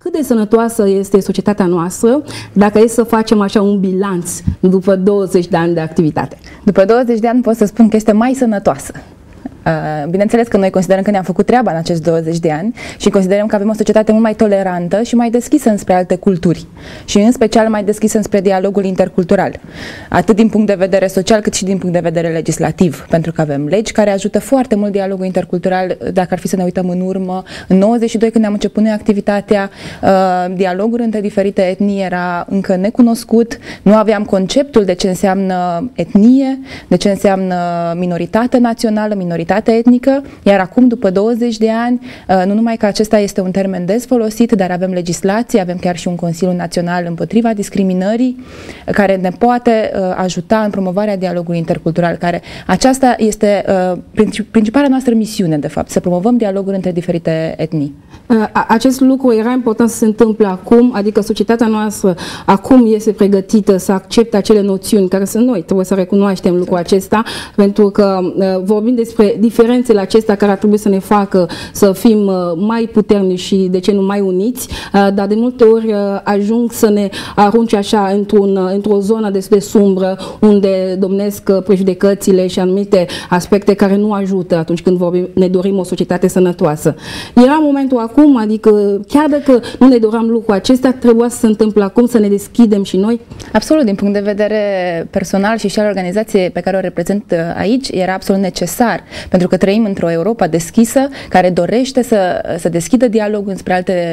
cât de sănătoasă este societatea noastră dacă e să facem așa un bilanț după 20 de ani de activitate. După 20 de ani pot să spun că este mai sănătoasă. Bineînțeles că noi considerăm că ne-am făcut treaba în acești 20 de ani și considerăm că avem o societate mult mai tolerantă și mai deschisă înspre alte culturi și în special mai deschisă înspre dialogul intercultural, atât din punct de vedere social cât și din punct de vedere legislativ, pentru că avem legi care ajută foarte mult dialogul intercultural. Dacă ar fi să ne uităm în urmă, în 92 când am început noi activitatea, dialogul între diferite etnii era încă necunoscut, nu aveam conceptul de ce înseamnă etnie, de ce înseamnă minoritate națională, minoritate etnică, iar acum, după 20 de ani, nu numai că acesta este un termen des folosit, dar avem legislație, avem chiar și un Consiliu Național împotriva discriminării, care ne poate ajuta în promovarea dialogului intercultural, care aceasta este principala noastră misiune, de fapt, să promovăm dialogul între diferite etnii. Acest lucru era important să se întâmple acum, adică societatea noastră acum este pregătită să accepte acele noțiuni care sunt noi, trebuie să recunoaștem lucrul acesta, pentru că vorbim despre diferențele acestea care ar trebui să ne facă să fim mai puternici și, de ce nu, mai uniți, dar de multe ori ajung să ne arunce așa într-o zonă destul de sumbră, unde domnesc prejudecățile și anumite aspecte care nu ajută atunci când ne dorim o societate sănătoasă. Era momentul acum, adică chiar dacă nu ne doream lucrul acesta, trebuia să se întâmple acum, să ne deschidem și noi? Absolut, din punct de vedere personal și al organizației pe care o reprezent aici, era absolut necesar, pentru că trăim într-o Europa deschisă, care dorește să deschidă dialogul înspre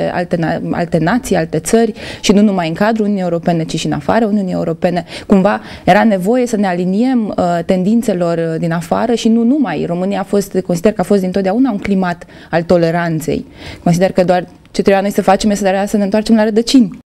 alte nații, alte țări și nu numai în cadrul Uniunii Europene, ci și în afara Uniunii Europene. Cumva era nevoie să ne aliniem tendințelor din afară și nu numai. România consider că a fost dintotdeauna un climat al toleranței. Consider că doar ce trebuia noi să facem este să ne întoarcem la rădăcini.